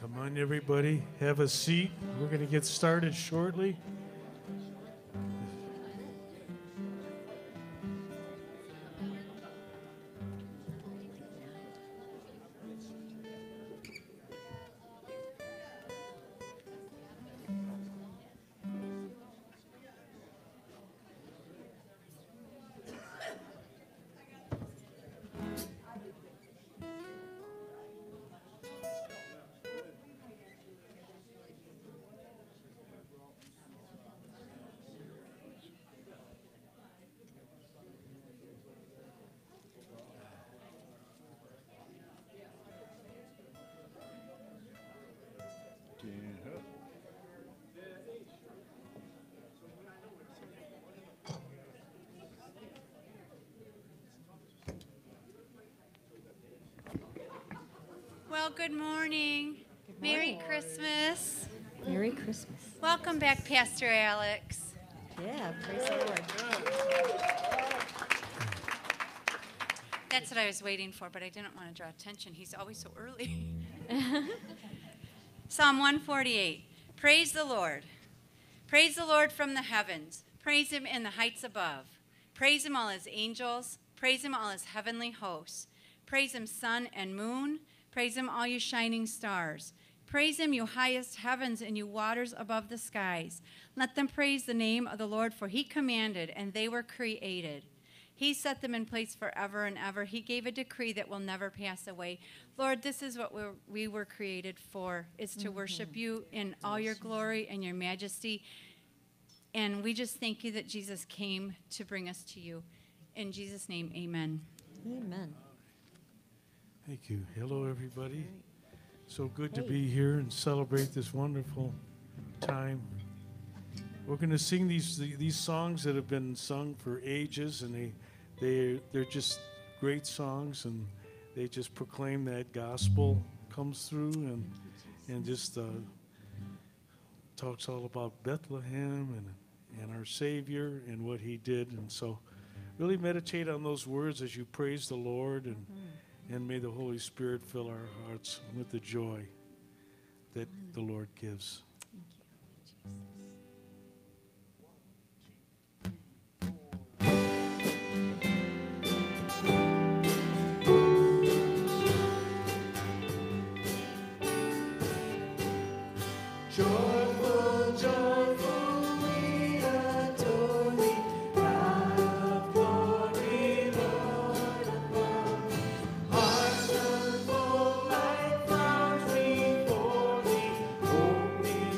Come on, everybody, have a seat. We're going to get started shortly. Well, good morning. Merry Christmas. Merry Christmas. Welcome back, Pastor Alex. Yeah, praise the Lord. That's what I was waiting for, but I didn't want to draw attention. He's always so early. Psalm 148. Praise the Lord. Praise the Lord from the heavens. Praise him in the heights above. Praise him, all his angels. Praise him, all his heavenly hosts. Praise him, sun and moon. Praise him, all you shining stars. Praise him, you highest heavens and you waters above the skies. Let them praise the name of the Lord, for he commanded, and they were created. He set them in place forever and ever. He gave a decree that will never pass away. Lord, this is what we were created for, is to worship you in all your glory and your majesty. And we just thank you that Jesus came to bring us to you. In Jesus' name, amen. Amen. Thank you. Hello, everybody. So good to be here and celebrate this wonderful time. We're going to sing these songs that have been sung for ages, and they're just great songs, and they just proclaim that gospel comes through and just talks all about Bethlehem and our Savior and what he did. And so really meditate on those words as you praise the Lord, and may the Holy Spirit fill our hearts with the joy that the Lord gives. Joyful, joyful, we adore thee, God of glory, Lord above. Hearts unfold like flowers before thee, holy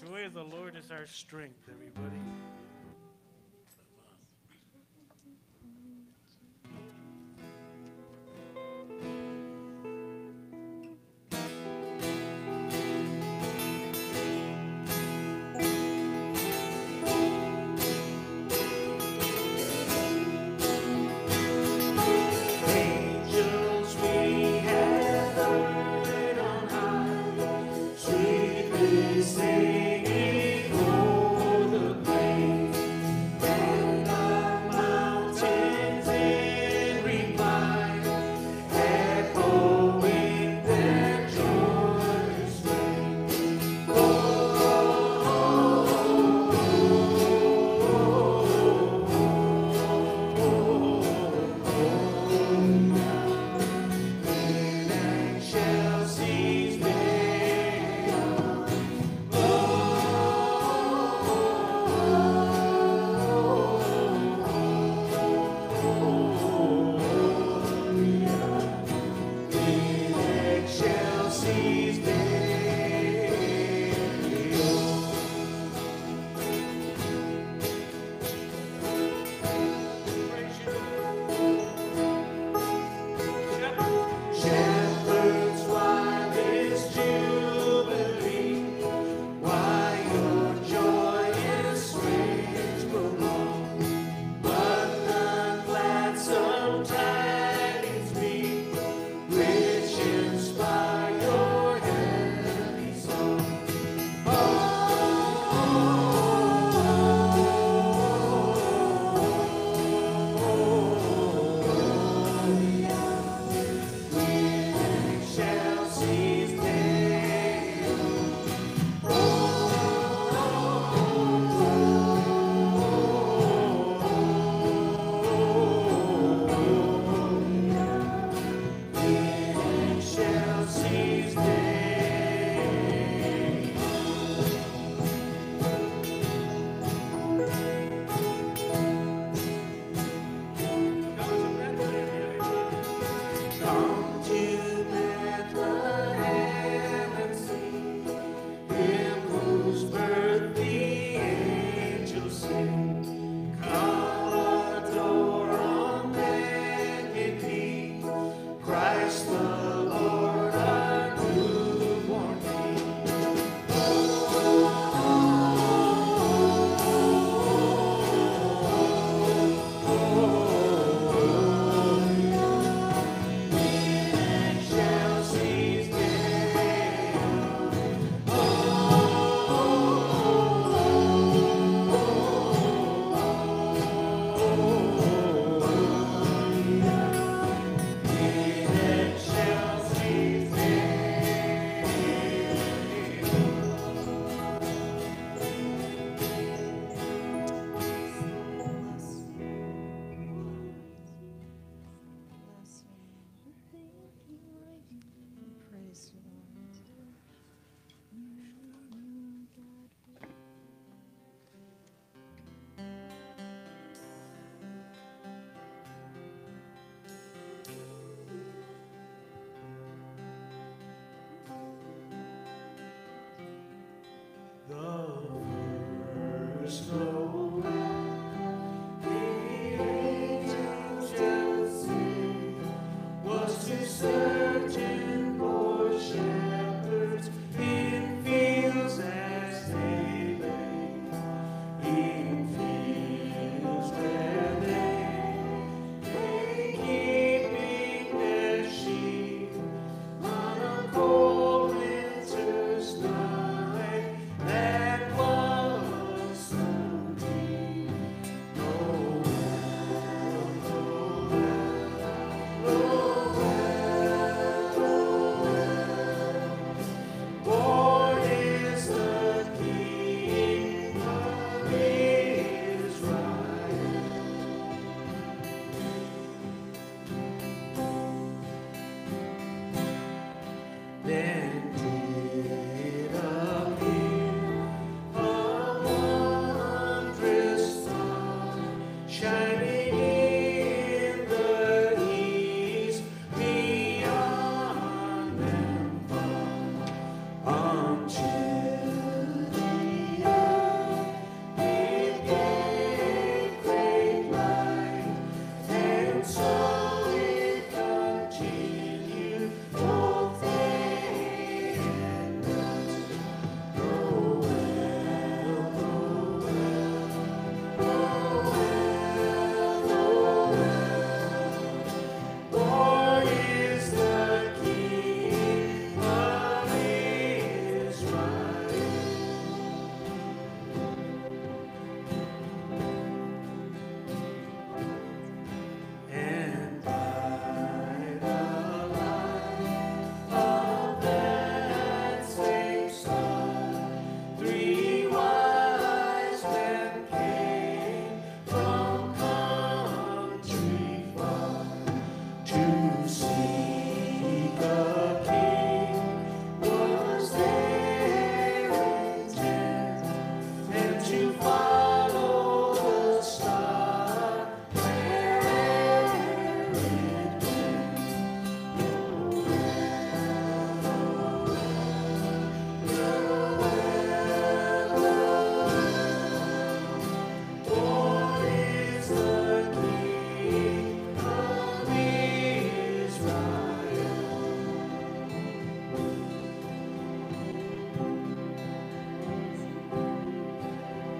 joy of the Lord is our strength, everybody. Angels we have heard on high, sweetly singing o'er the plains, and the mountains in reply, echoing their joyous strain. Shall cease there.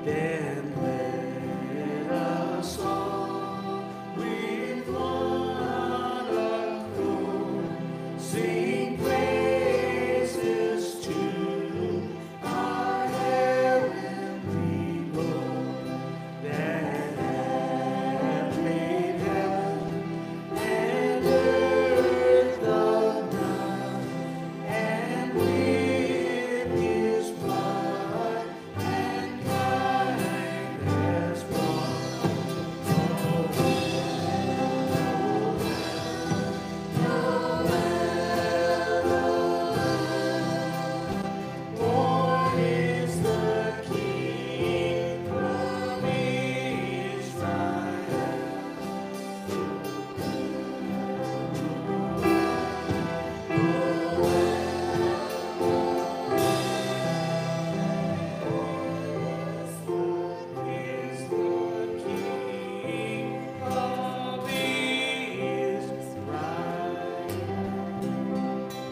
Then let us all with one accord sing praises to our heavenly Lord, that hath made heaven and earth undone, and with his blood mankind has bought. Born is the King from Israel. Is the King of Israel.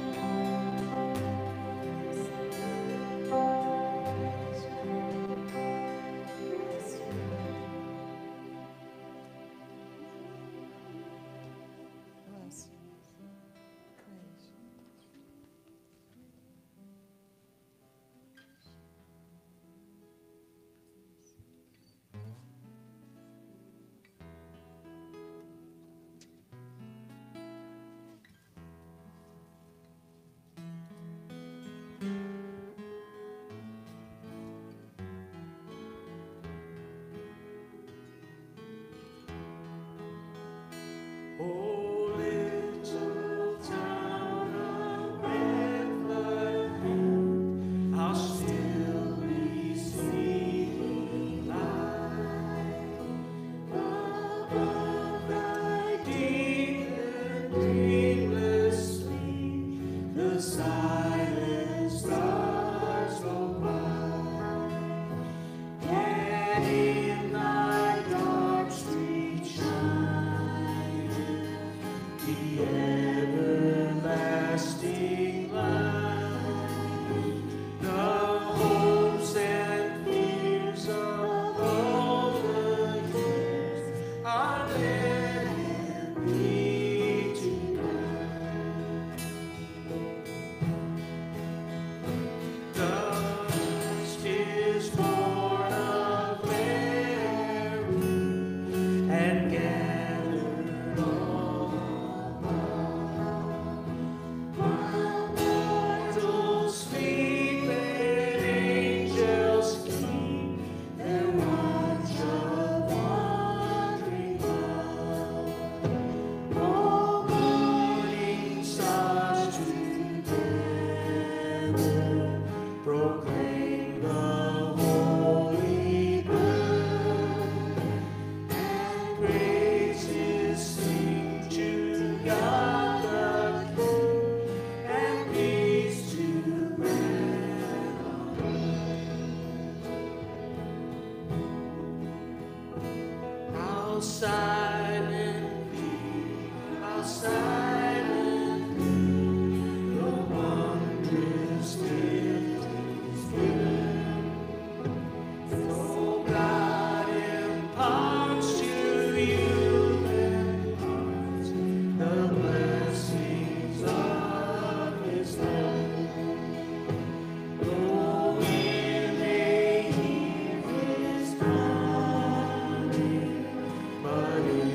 Oh, little town of Bethlehem, how still we see light above thy deep and dreamless sleep. The silent stars go by, yet in thy dark street shine the everlasting light. The hopes and fears of all the years are led in thee tonight. Dust is born of Mary and gathered all while mortals sleep and angels keep their watch of wandering love. All morning stars together proclaim the holy birth, and praises sing to God the King, and peace to man on earth. How silently the wondrous gift is given. So God imparts to human hearts the blessings of his love. Though we may hear his coming, but in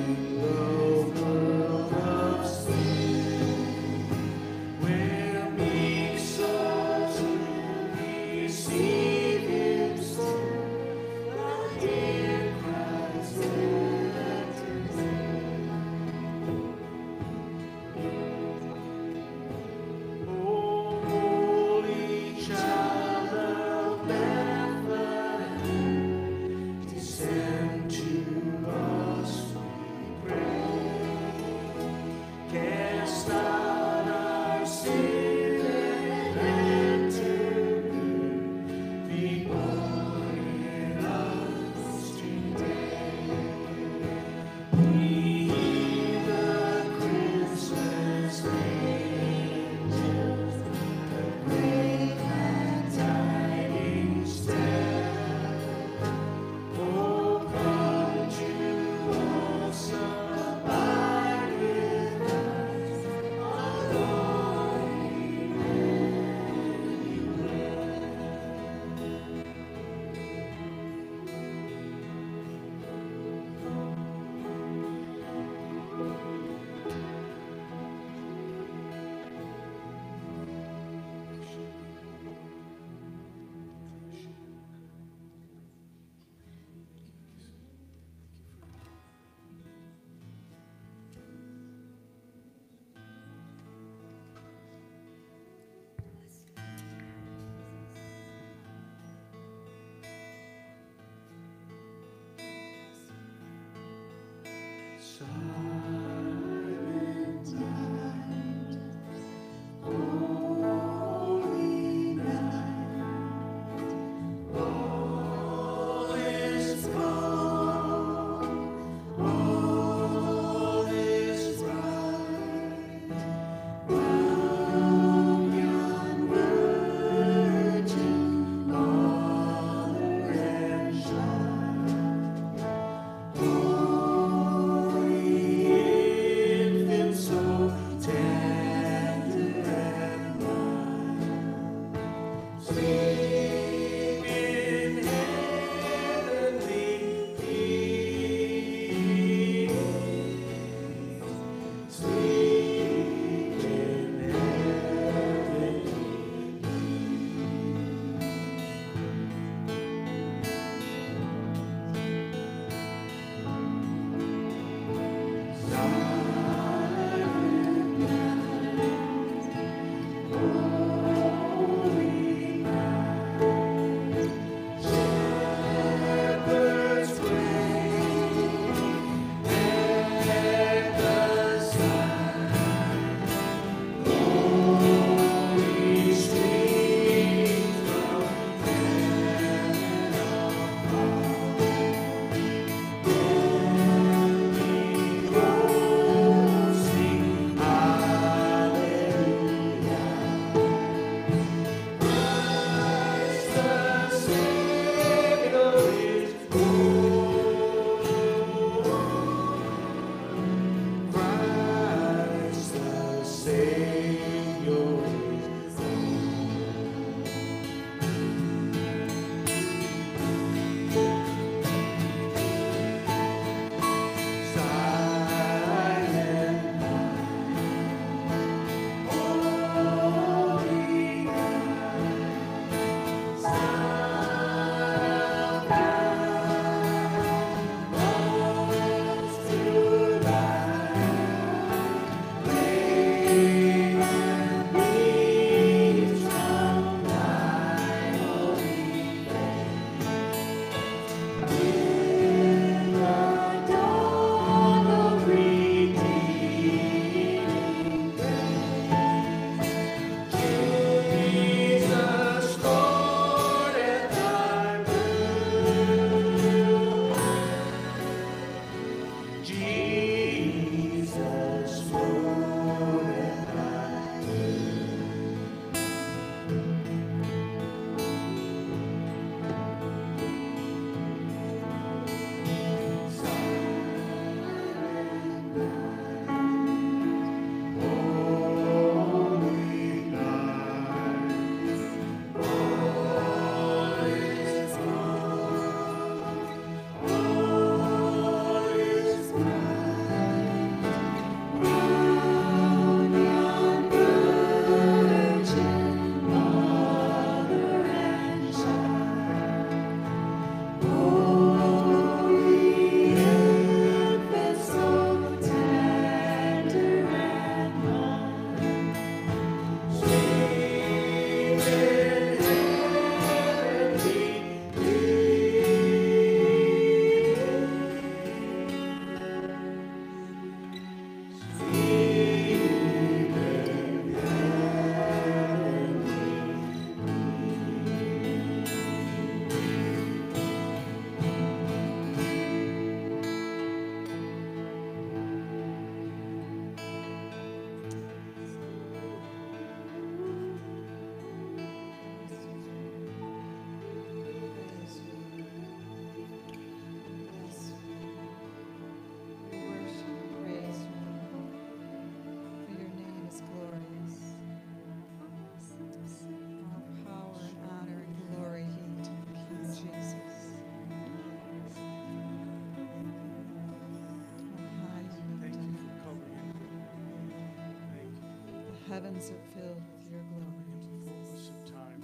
heavens are filled with your glory. Fullness of time.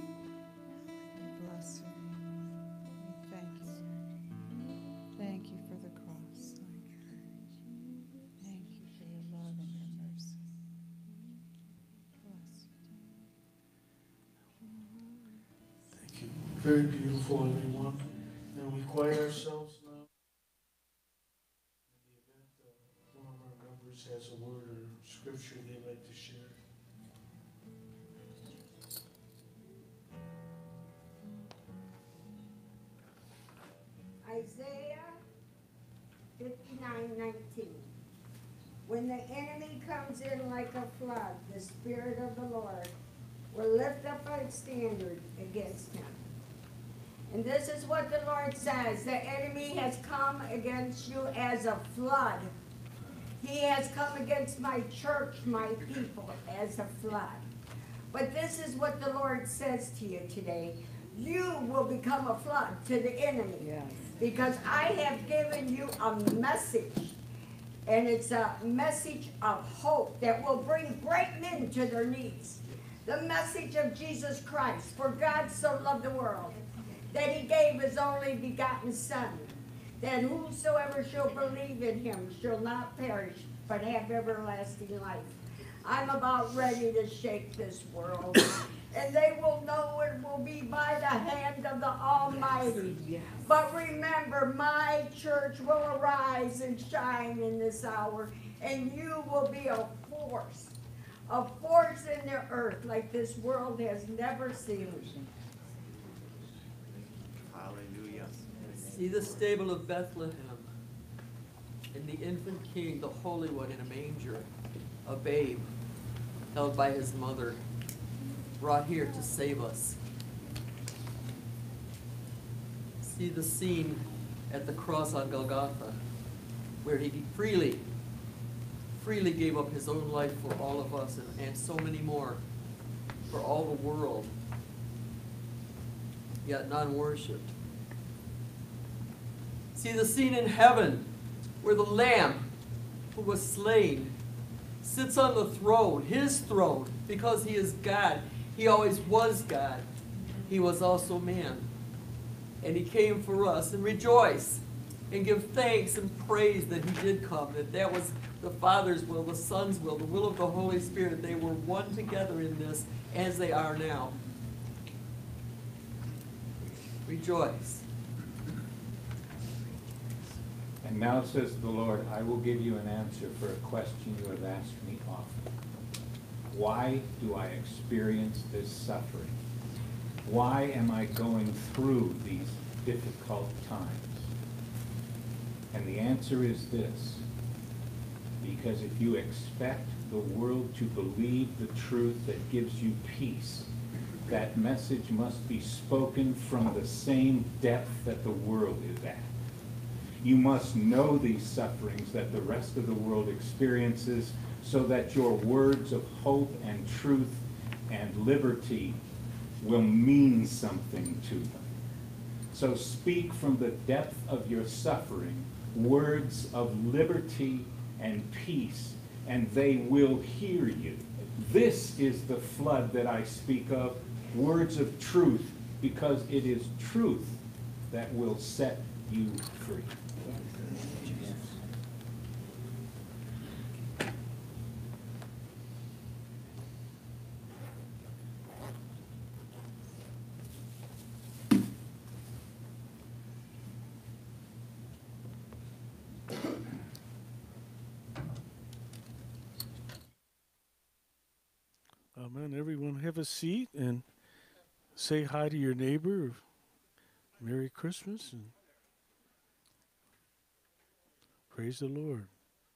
We bless you. We thank you. Thank you for the cross. Thank you for your love and your mercy. Bless you. Thank you. Very beautiful, everyone. And we quiet ourselves now. In the event has a word or scripture they'd like to share. Isaiah 59:19. When the enemy comes in like a flood, the Spirit of the Lord will lift up a standard against him. And this is what the Lord says. The enemy has come against you as a flood. He has come against my church, my people, as a flood. But this is what the Lord says to you today. You will become a flood to the enemy. Yes. Because I have given you a message. And it's a message of hope that will bring great men to their knees. The message of Jesus Christ. For God so loved the world that he gave his only begotten Son, that whosoever shall believe in him shall not perish, but have everlasting life. I'm about ready to shake this world, and they will know it will be by the hand of the Almighty. Yes. But remember, my church will arise and shine in this hour, and you will be a force in the earth like this world has never seen. Hallelujah. See the stable of Bethlehem, and the infant king, the Holy One, in a manger, a babe held by his mother, brought here to save us. See the scene at the cross on Golgotha, where he freely gave up his own life for all of us, and so many more, for all the world, yet none worshipped. See the scene in heaven where the Lamb who was slain sits on the throne, his throne, because he is God. He always was God. He was also man. And he came for us. And rejoice and give thanks and praise that he did come, that was the Father's will, the Son's will, the will of the Holy Spirit. They were one together in this as they are now. Rejoice. And now says the Lord, I will give you an answer for a question you have asked me often. Why do I experience this suffering? Why am I going through these difficult times? And the answer is this. Because if you expect the world to believe the truth that gives you peace, that message must be spoken from the same depth that the world is at. You must know these sufferings that the rest of the world experiences so that your words of hope and truth and liberty will mean something to them. So speak from the depth of your suffering words of liberty and peace, and they will hear you. This is the flood that I speak of, words of truth, because it is truth that will set you free. Amen. Everyone have a seat and say hi to your neighbor. Merry Christmas and praise the Lord.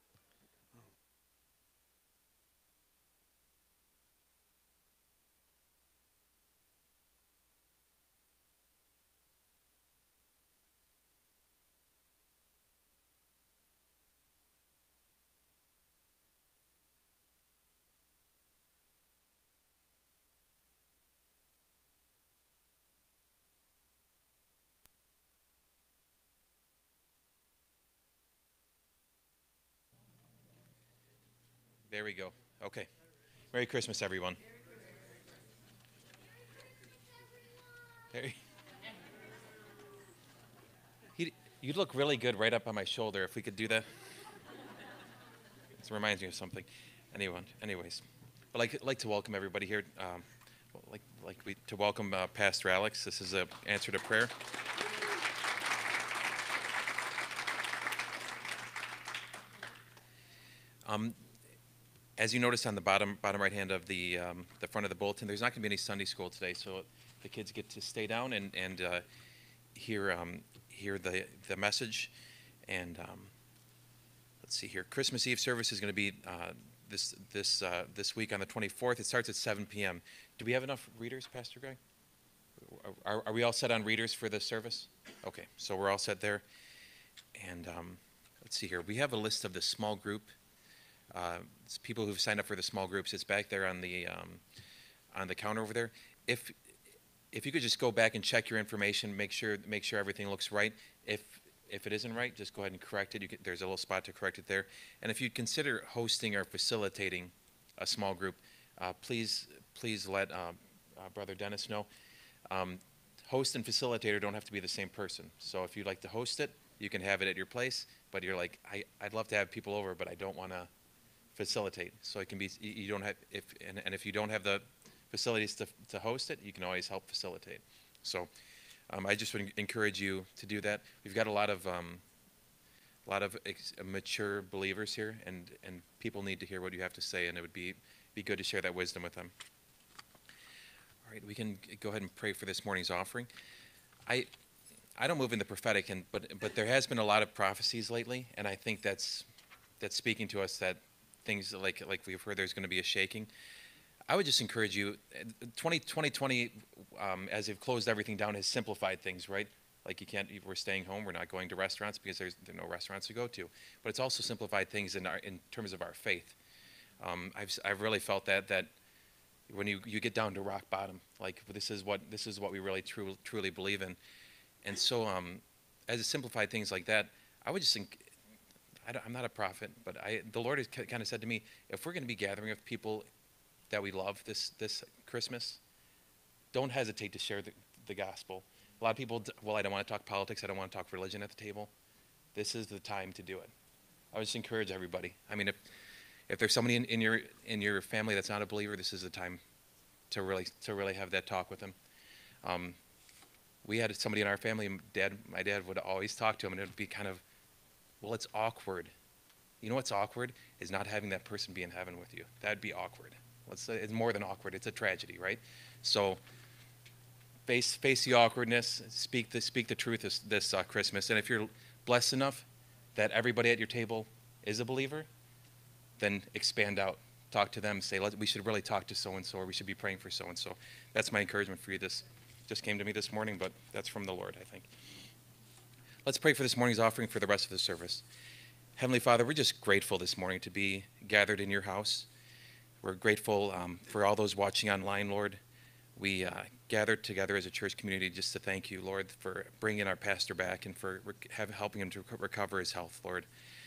There we go. Okay. Merry Christmas, everyone. You'd look really good right up on my shoulder if we could do that. It reminds me of something. Anyways, I'd like to welcome everybody here. To welcome Pastor Alex. This is an answer to prayer. As you notice on the bottom right hand of the front of the bulletin, there's not going to be any Sunday school today, so the kids get to stay down and hear the message. And let's see here, Christmas Eve service is going to be this week on the 24th. It starts at 7 p.m. Do we have enough readers, Pastor Greg? Are we all set on readers for this service? Okay, so we're all set there. And let's see here. We have a list of the small group. It's people who've signed up for the small groups. It's back there on the counter over there. If you could just go back and check your information, make sure everything looks right. If it isn't right, just go ahead and correct it. There's a little spot to correct it there. And if you'd consider hosting or facilitating a small group, please let Brother Dennis know. Host and facilitator don't have to be the same person. So if you'd like to host it, you can have it at your place. But you're like, I'd love to have people over, but I don't want to facilitate. So it can be, you don't have, if you don't have the facilities to host it, you can always help facilitate. So I just would encourage you to do that. We've got a lot of mature believers here, and people need to hear what you have to say, and it would be good to share that wisdom with them. All right, we can go ahead and pray for this morning's offering. I don't move in the prophetic, but there has been a lot of prophecies lately, and I think that's speaking to us that things like we've heard, there's going to be a shaking. I would just encourage you, 2020, as they've closed everything down, has simplified things, right? Like we're staying home, we're not going to restaurants because there are no restaurants to go to. But it's also simplified things in terms of our faith. I've really felt that when you get down to rock bottom, like this is what we really truly believe in. And so as it simplified things like that, I would just think, I'm not a prophet, but the Lord has kind of said to me, if we're going to be gathering with people that we love this Christmas, don't hesitate to share the gospel. A lot of people, I don't want to talk politics, I don't want to talk religion at the table. This is the time to do it. I would just encourage everybody. I mean, if there's somebody in your family that's not a believer, this is the time to really have that talk with them. We had somebody in our family, my dad would always talk to him, and it would be kind of, well, it's awkward. You know what's awkward? Is not having that person be in heaven with you. That'd be awkward. It's more than awkward. It's a tragedy, right? So face the awkwardness. Speak the truth this Christmas. And if you're blessed enough that everybody at your table is a believer, then expand out. Talk to them. Say, we should really talk to so-and-so, or we should be praying for so-and-so. That's my encouragement for you. This just came to me this morning, but that's from the Lord, I think. Let's pray for this morning's offering for the rest of the service. Heavenly Father, we're just grateful this morning to be gathered in your house. We're grateful for all those watching online, Lord. We gathered together as a church community just to thank you, Lord, for bringing our pastor back and for helping him to recover his health, Lord.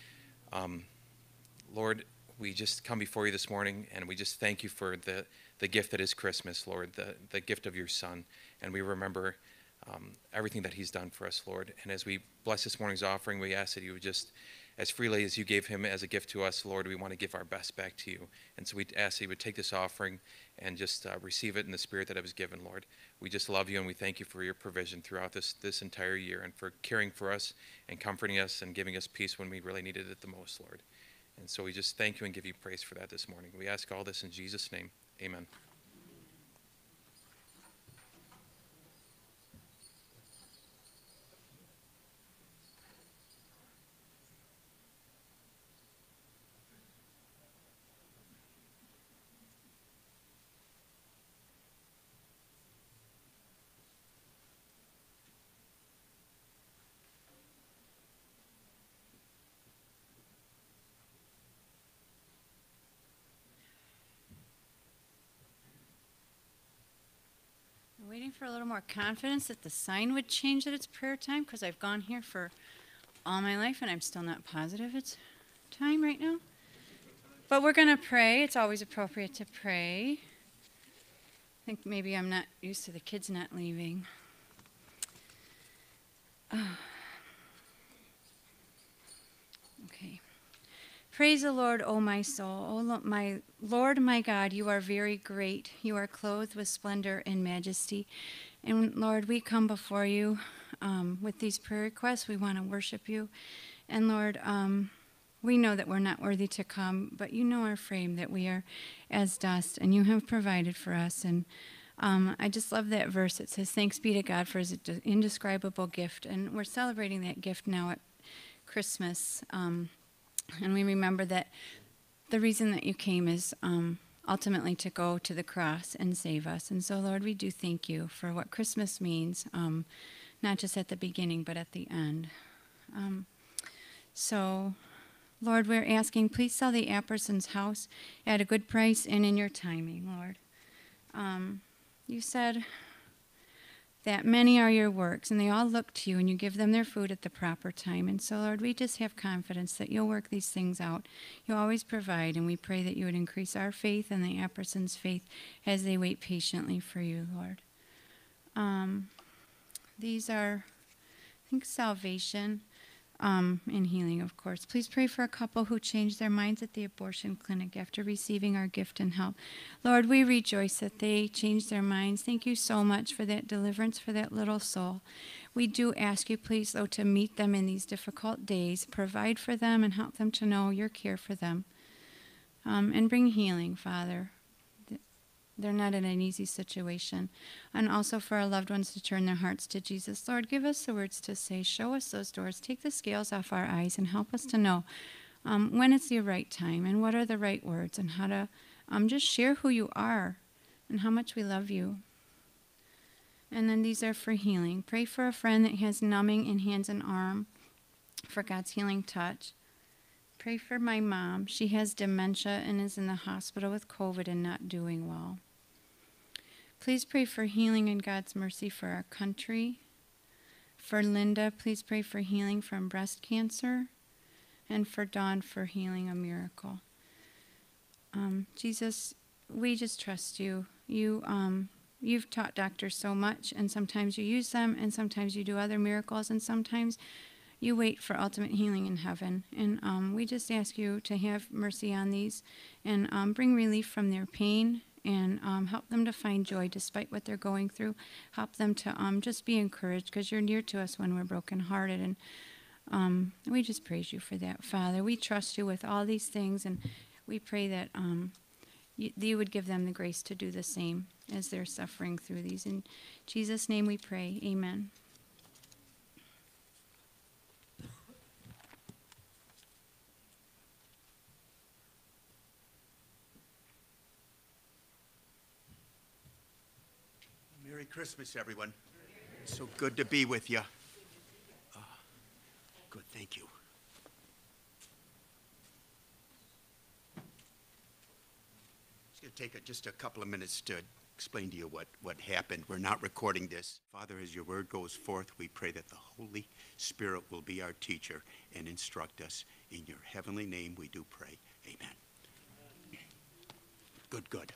Lord, we just come before you this morning, and we just thank you for the gift that is Christmas, Lord, the gift of your Son. And we remember everything that he's done for us, Lord. And as we bless this morning's offering, we ask that you would just, as freely as you gave him as a gift to us, Lord, we want to give our best back to you. And so we ask that you would take this offering and just receive it in the spirit that it was given, Lord. We just love you, and we thank you for your provision throughout this entire year, and for caring for us and comforting us and giving us peace when we really needed it the most, Lord. And so we just thank you and give you praise for that this morning. We ask all this in Jesus' name. Amen. Waiting for a little more confidence that the sign would change that it's prayer time, because I've gone here for all my life and I'm still not positive it's time right now. But we're going to pray. It's always appropriate to pray. I think maybe I'm not used to the kids not leaving. Okay. Praise the Lord, O my soul. O my Lord, my God, you are very great. You are clothed with splendor and majesty. And Lord, we come before you with these prayer requests. We want to worship you. And Lord, We know that we're not worthy to come, but you know our frame, that we are as dust, and you have provided for us. And I just love that verse. It says, "Thanks be to God for his indescribable gift." And we're celebrating that gift now at Christmas. And we remember that the reason that you came is ultimately to go to the cross and save us. And so, Lord, we do thank you for what Christmas means, not just at the beginning, but at the end. So, Lord, we're asking, please sell the Apperson's house at a good price and in your timing, Lord. You said that many are your works, and they all look to you, and you give them their food at the proper time. And so, Lord, we just have confidence that you'll work these things out. You always provide, and we pray that you would increase our faith and the Appersons' faith as they wait patiently for you, Lord. These are, I think, salvation and healing, of course. Please pray for a couple who changed their minds at the abortion clinic after receiving our gift and help. Lord, we rejoice that they changed their minds. Thank you so much for that deliverance for that little soul. We do ask you, please, though, to meet them in these difficult days, provide for them and help them to know your care for them, and bring healing, Father. They're not in an easy situation. And also for our loved ones to turn their hearts to Jesus. Lord, give us the words to say. Show us those doors. Take the scales off our eyes and help us to know when it's the right time and what are the right words and how to just share who you are and how much we love you. And then these are for healing. Pray for a friend that has numbing in hands and arm, for God's healing touch. Pray for my mom. She has dementia and is in the hospital with COVID and not doing well. Please pray for healing and God's mercy for our country. For Linda, please pray for healing from breast cancer. And for Dawn, for healing, a miracle. Jesus, we just trust you. You've taught doctors so much, and sometimes you use them, and sometimes you do other miracles, and sometimes you wait for ultimate healing in heaven. And we just ask you to have mercy on these and bring relief from their pain and help them to find joy despite what they're going through. Help them to just be encouraged, because you're near to us when we're brokenhearted. And we just praise you for that, Father. We trust you with all these things, and we pray that you would give them the grace to do the same as they're suffering through these. In Jesus' name we pray. Amen. Merry Christmas, everyone. It's so good to be with you. Good, thank you. It's going to take just a couple of minutes to explain to you what happened. We're not recording this. Father, as your word goes forth, we pray that the Holy Spirit will be our teacher and instruct us. In your heavenly name we do pray. Amen. Good.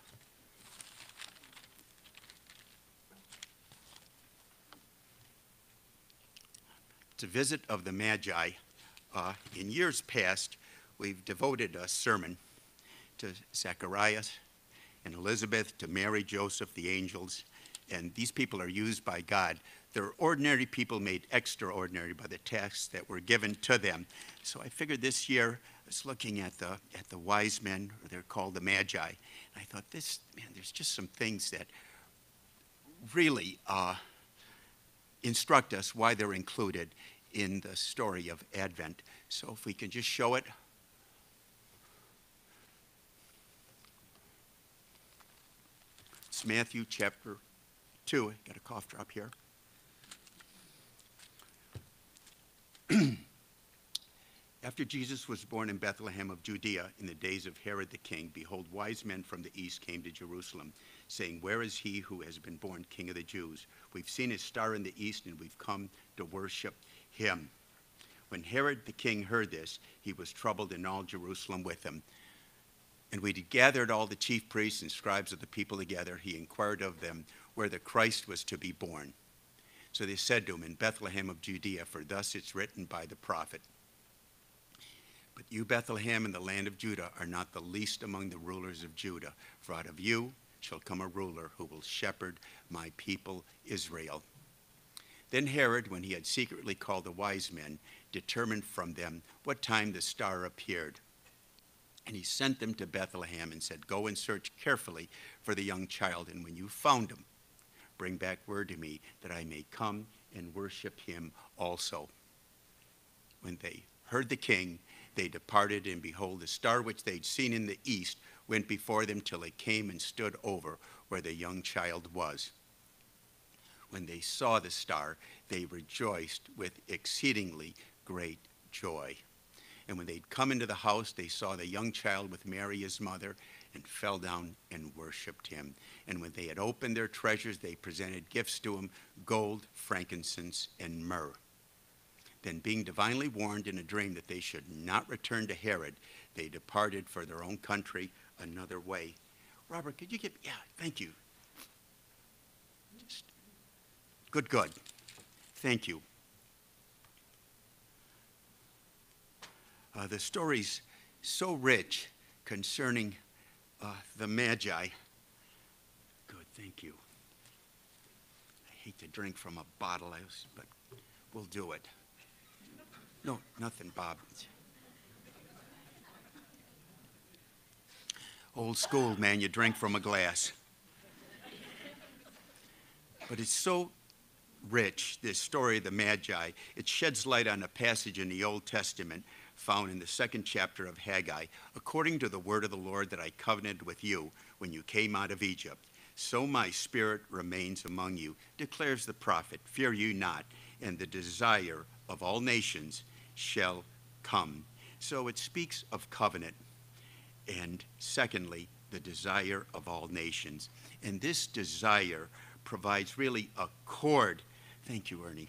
It's a visit of the Magi. In years past, we've devoted a sermon to Zacharias and Elizabeth, to Mary, Joseph, the angels, and these people are used by God. They're ordinary people made extraordinary by the tasks that were given to them. So I figured this year, I was looking at the wise men, or they're called the Magi, and I thought, there's just some things that really instruct us why they're included in the story of Advent. So if we can just show it. It's Matthew chapter 2. I got a cough drop here. After Jesus was born in Bethlehem of Judea in the days of Herod the king, behold, wise men from the east came to Jerusalem, saying, "Where is he who has been born King of the Jews? We've seen his star in the east, and we've come to worship him." When Herod the king heard this, he was troubled, and all Jerusalem with him. And when he gathered all the chief priests and scribes of the people together, he inquired of them where the Christ was to be born. So they said to him, "In Bethlehem of Judea, for thus it's written by the prophet, but you, Bethlehem, in the land of Judah, are not the least among the rulers of Judah, for out of you shall come a ruler who will shepherd my people Israel." Then Herod, when he had secretly called the wise men, determined from them what time the star appeared. And he sent them to Bethlehem and said, "Go and search carefully for the young child, and when you found him, bring back word to me that I may come and worship him also." When they heard the king, they departed, and behold, the star which they'd seen in the east went before them till it came and stood over where the young child was. When they saw the star, they rejoiced with exceedingly great joy. And when they'd come into the house, they saw the young child with Mary his mother, and fell down and worshipped him. And when they had opened their treasures, they presented gifts to him, gold, frankincense, and myrrh. Then, being divinely warned in a dream that they should not return to Herod, they departed for their own country another way. Robert, could you give, yeah, thank you. Good. Thank you. The story's so rich concerning the Magi. Good, thank you. I hate to drink from a bottle, but we'll do it. No, nothing, Bob. Old school, man, you drink from a glass. But it's so rich, this story of the Magi. It sheds light on a passage in the Old Testament found in the 2nd chapter of Haggai. "According to the word of the Lord that I covenanted with you when you came out of Egypt, so my spirit remains among you, declares the prophet. Fear you not, and the desire of all nations shall come." So it speaks of covenant. And secondly, the desire of all nations. And this desire provides really a cord. Thank you, Ernie.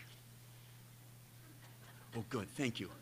Oh, good. Thank you.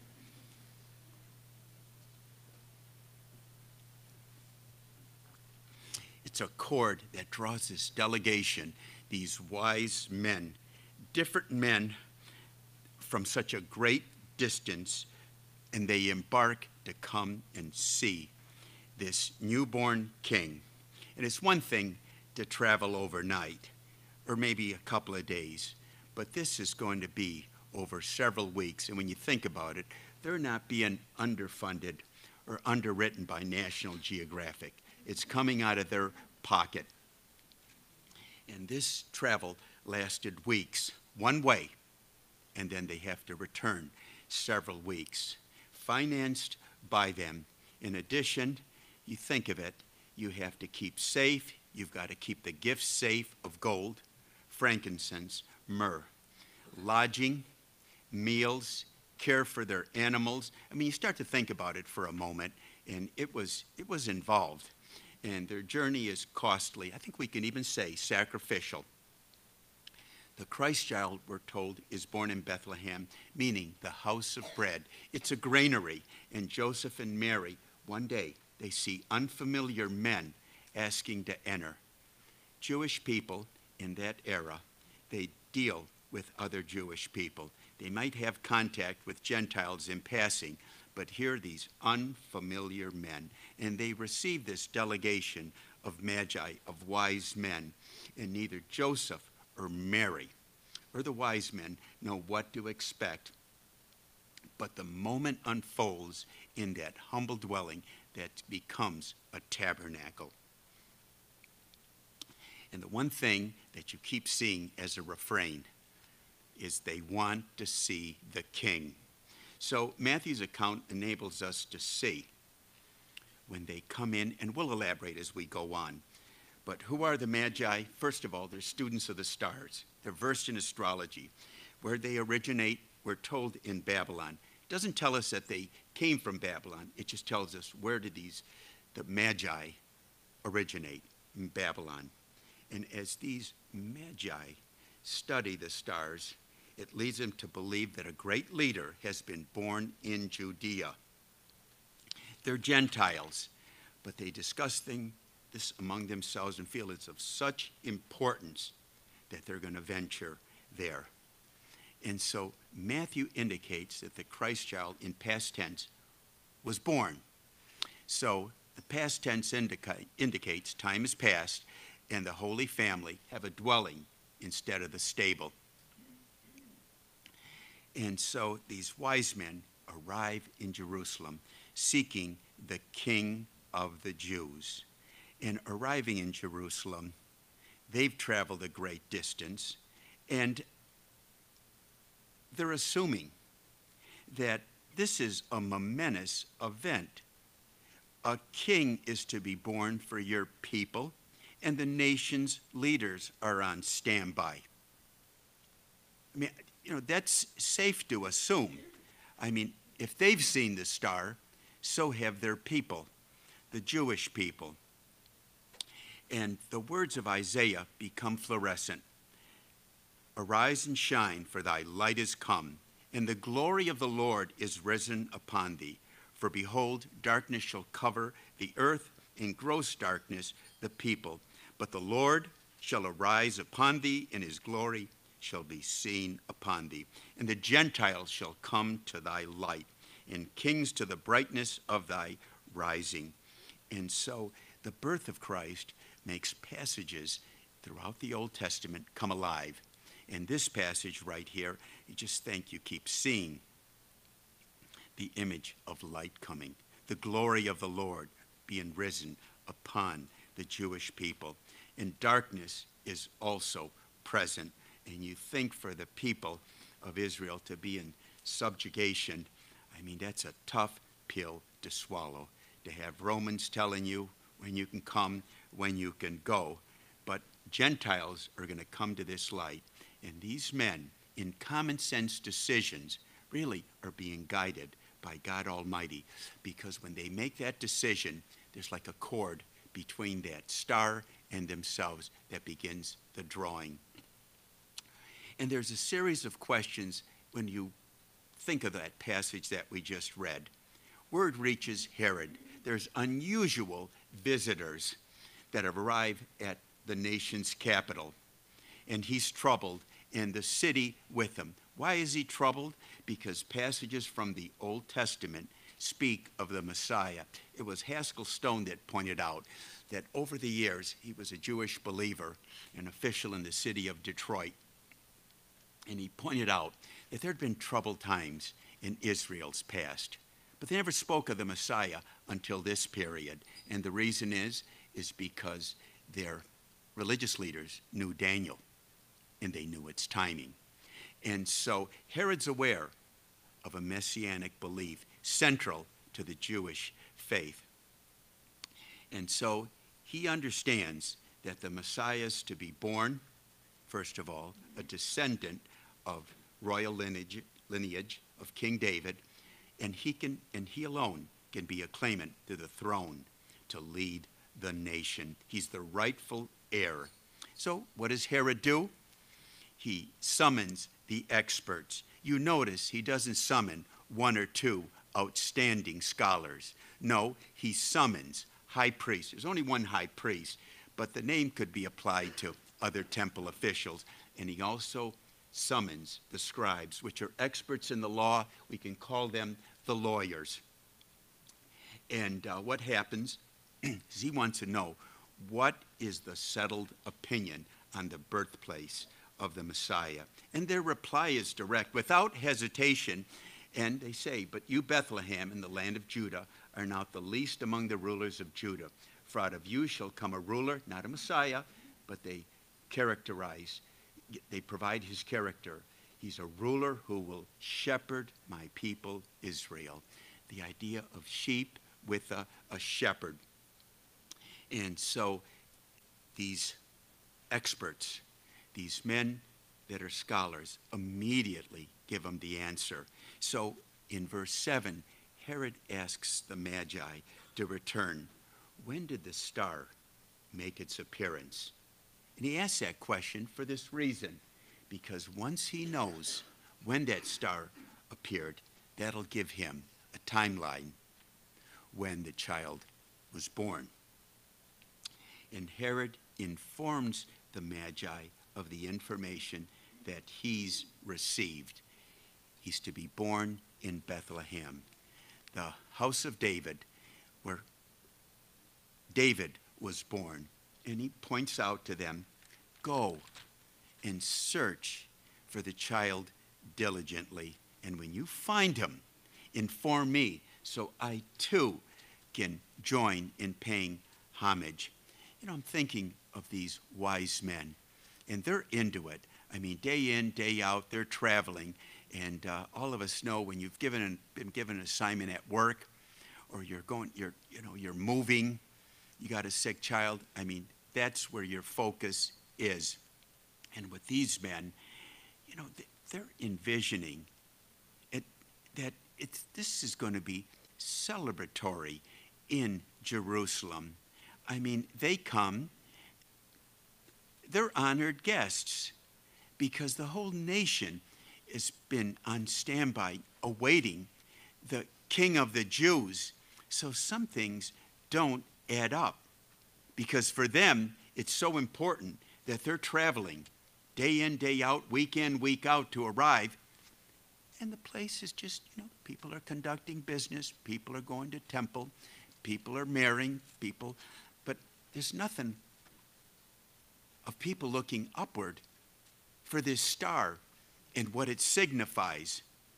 It's a cord that draws this delegation, these wise men, different men from such a great distance, and they embark to come and see this newborn king. And it's one thing to travel overnight, or maybe a couple of days, but this is going to be over several weeks. And when you think about it, they're not being underfunded or underwritten by National Geographic. It's coming out of their pocket. And this travel lasted weeks, one way, and then they have to return several weeks, financed by them. In addition, you think of it, you have to keep safe. You've got to keep the gifts safe of gold, frankincense, myrrh, lodging, meals, care for their animals. I mean, you start to think about it for a moment, and it was involved. And their journey is costly. I think we can even say sacrificial. The Christ child, we're told, is born in Bethlehem, meaning the house of bread. It's a granary. And Joseph and Mary, one day, they see unfamiliar men asking to enter. Jewish people in that era, they deal with other Jewish people. They might have contact with Gentiles in passing, but here these unfamiliar men, and they receive this delegation of Magi, of wise men, and neither Joseph or Mary or the wise men know what to expect. But the moment unfolds in that humble dwelling that becomes a tabernacle. And the one thing that you keep seeing as a refrain is they want to see the king. So Matthew's account enables us to see when they come in, and we'll elaborate as we go on. But who are the Magi? First of all, they're students of the stars. They're versed in astrology. Where they originate, we're told in Babylon. It doesn't tell us that they came from Babylon. It just tells us where did the Magi originate, in Babylon. And as these Magi study the stars, it leads them to believe that a great leader has been born in Judea. They're Gentiles, but they discuss this among themselves and feel it's of such importance that they're going to venture there. And so Matthew indicates that the Christ child in past tense was born. So the past tense indicates time has passed and the Holy Family have a dwelling instead of the stable. And so these wise men arrive in Jerusalem seeking the King of the Jews. And arriving in Jerusalem, they've traveled a great distance, and they're assuming that this is a momentous event. A king is to be born for your people, and the nation's leaders are on standby. I mean, that's safe to assume. I mean, if they've seen the star, so have their people, the Jewish people. And the words of Isaiah become fluorescent. Arise and shine, for thy light is come, and the glory of the Lord is risen upon thee. For behold, darkness shall cover the earth, and gross darkness the people. But the Lord shall arise upon thee, and his glory shall be seen upon thee. And the Gentiles shall come to thy light, and kings to the brightness of thy rising. And so the birth of Christ makes passages throughout the Old Testament come alive. And this passage right here, you just think you keep seeing the image of light coming, the glory of the Lord being risen upon the Jewish people. And darkness is also present. And you think for the people of Israel to be in subjugation, I mean, that's a tough pill to swallow, to have Romans telling you when you can come, when you can go. But Gentiles are going to come to this light. And these men, in common sense decisions, really are being guided by God Almighty. Because when they make that decision, there's like a cord between that star and themselves that begins the drawing. And there's a series of questions when you think of that passage that we just read. Word reaches Herod. There's unusual visitors that have arrived at the nation's capital. And he's troubled, and the city with him. Why is he troubled? Because passages from the Old Testament speak of the Messiah. It was Haskell Stone that pointed out that over the years, he was a Jewish believer, an official in the city of Detroit. And he pointed out that there had been troubled times in Israel's past. But they never spoke of the Messiah until this period. And the reason is because their religious leaders knew Daniel, and they knew its timing. And so Herod's aware of a messianic belief central to the Jewish faith. And so he understands that the Messiah is to be born, first of all, a descendant of royal lineage of King David, and he alone can be a claimant to the throne to lead the nation. He's the rightful heir. So what does Herod do? He summons the experts. You notice he doesn't summon one or two outstanding scholars. No, he summons high priests. There's only one high priest, but the name could be applied to other temple officials. And he also summons the scribes, which are experts in the law. We can call them the lawyers. And what happens is he wants to know, what is the settled opinion on the birthplace of the Messiah? And their reply is direct, without hesitation. And they say, but you, Bethlehem, in the land of Judah, are not the least among the rulers of Judah. For out of you shall come a ruler, not a Messiah, but they provide his character. He's a ruler who will shepherd my people Israel. The idea of sheep with a shepherd. And so these experts, these men that are scholars, immediately give him the answer. So in verse 7, Herod asks the Magi to return. When did the star make its appearance? And he asks that question for this reason, because once he knows when that star appeared, that'll give him a timeline when the child was born. And Herod informs the Magi of the information that he's received. He's to be born in Bethlehem, the house of David, where David was born. And he points out to them, go and search for the child diligently. And when you find him, inform me so I too can join in paying homage. You know, I'm thinking of these wise men, and they're into it. I mean, day in, day out, they're traveling. And all of us know when you've been given an assignment at work, or you're moving, you got a sick child. I mean, that's where your focus is. And with these men, you know, they're envisioning it, that this is going to be celebratory in Jerusalem. I mean, they come, they're honored guests because the whole nation has been on standby awaiting the King of the Jews. So some things don't add up because for them, it's so important that they're traveling day in, day out, week in, week out to arrive. And the place is just, you know, people are conducting business, people are going to temple, people are marrying, but there's nothing of people looking upward for this star and what it signifies.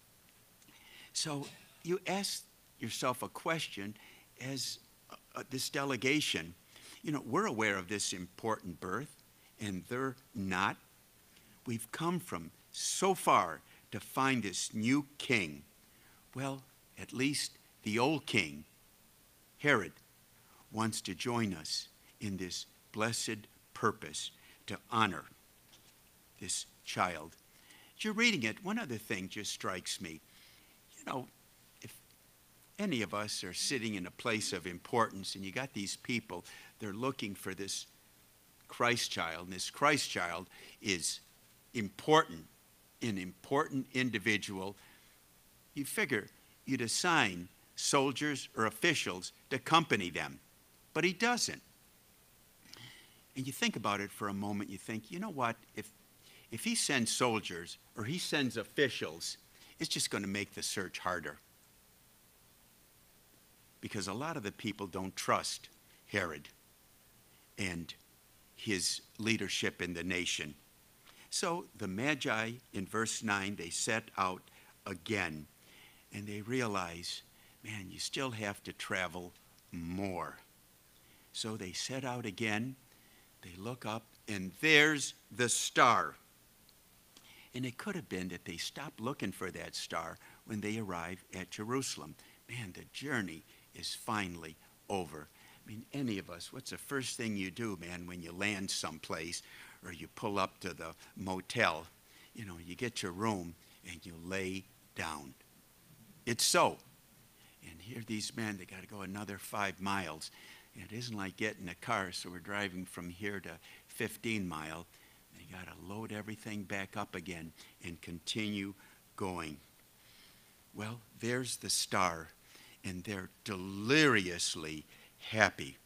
So you ask yourself a question as this delegation. You know, we're aware of this important birth, and they're not. We've come from so far to find this new king. Well, at least the old king, Herod, wants to join us in this blessed purpose to honor this child. As you're reading it, one other thing just strikes me. You know, if any of us are sitting in a place of importance and you got these people, they're looking for this Christ child, and this Christ child is important, an important individual, you figure you'd assign soldiers or officials to accompany them. But he doesn't. And you think about it for a moment, you think, you know what, if he sends soldiers or he sends officials, it's just going to make the search harder. Because a lot of the people don't trust Herod and his leadership in the nation. So the Magi, in verse 9, they set out again, and they realize, man, you still have to travel more. So they set out again, they look up, and there's the star. And it could have been that they stopped looking for that star when they arrived at Jerusalem. Man, the journey is finally over. I mean, any of us, what's the first thing you do, man, when you land someplace or you pull up to the motel? You know, you get your room and you lay down. It's so. And here these men, they got to go another 5 miles. And it isn't like getting a car, so we're driving from here to 15 Mile. They got to load everything back up again and continue going. Well, there's the star, and they're deliriously happy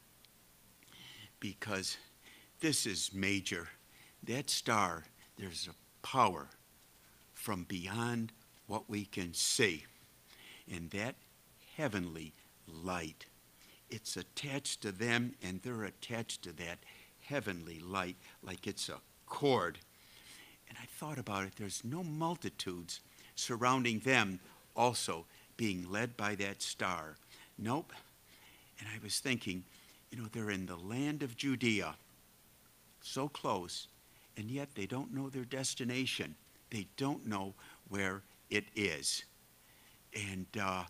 because this is major. That star, there's a power from beyond what we can see. And that heavenly light, it's attached to them, and they're attached to that heavenly light like it's a cord. And I thought about it. There's no multitudes surrounding them also being led by that star. Nope. And I was thinking, you know, they're in the land of Judea, so close, and yet they don't know their destination. They don't know where it is. And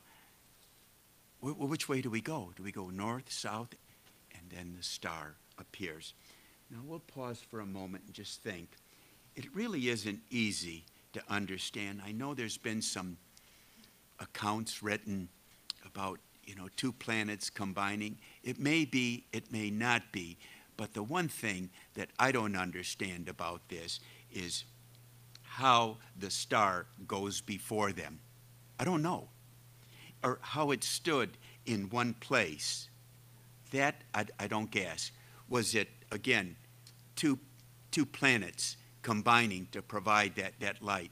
which way do we go? Do we go north, south? And then the star appears. Now we'll pause for a moment and just think. It really isn't easy to understand. I know there's been some accounts written about, you know, 2 planets combining. It may be, it may not be. But the one thing that I don't understand about this is how the star goes before them. I don't know. Or how it stood in one place. That I don't guess. Was it, again, two planets combining to provide that light?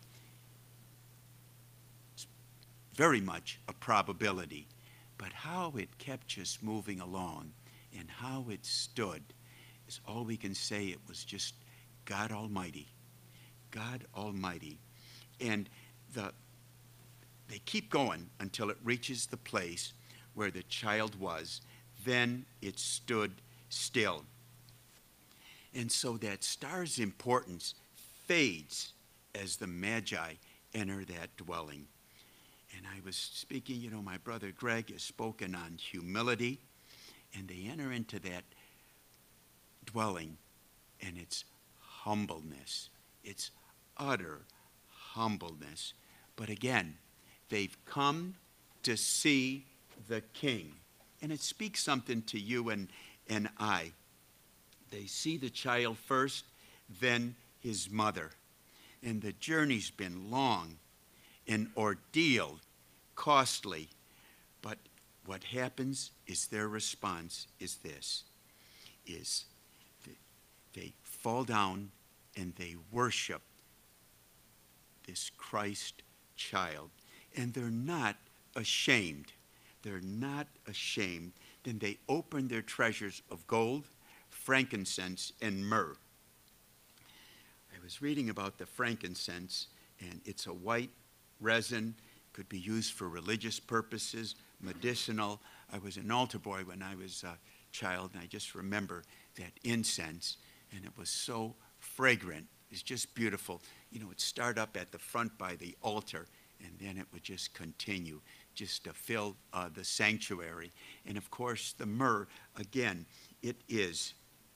It's very much a probability. But how it kept just moving along and how it stood is all we can say. It was just God Almighty. God Almighty. And they keep going until it reaches the place where the child was. Then it stood still. And so that star's importance fades as the Magi enter that dwelling. And I was speaking, my brother Greg has spoken on humility, and they enter into that dwelling, and it's humbleness. It's utter humbleness. But again, they've come to see the king. And it speaks something to you and I. They see the child first, then his mother. And the journey's been long, an ordeal, costly. But what happens is their response is this, is they fall down and they worship this Christ child. And they're not ashamed. They're not ashamed. Then they open their treasures of gold, frankincense, and myrrh. I was reading about the frankincense, and it's a white resin, could be used for religious purposes, medicinal. I was an altar boy when I was a child, and I just remember that incense, and it was so fragrant. It's just beautiful. It'd start up at the front by the altar, and then it would just continue just to fill the sanctuary. And of course, the myrrh, again, it is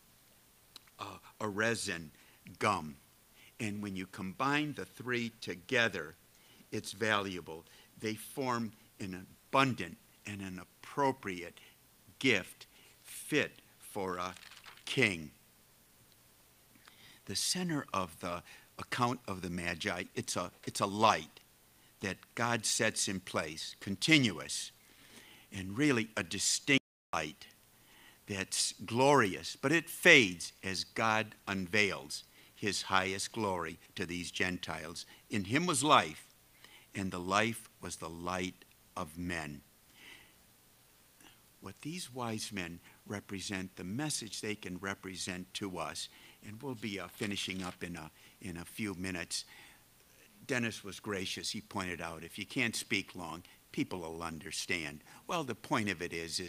a resin gum. And when you combine the three together, it's valuable. They form an abundant and an appropriate gift fit for a king. The center of the account of the Magi, it's a light that God sets in place, continuous, and really a distinct light that's glorious, but it fades as God unveils his highest glory to these Gentiles. In him was life, and the life was the light of men. What these wise men represent, the message they can represent to us, and we'll be finishing up in a few minutes. Dennis was gracious. He pointed out, if you can't speak long, people will understand. Well, the point of it is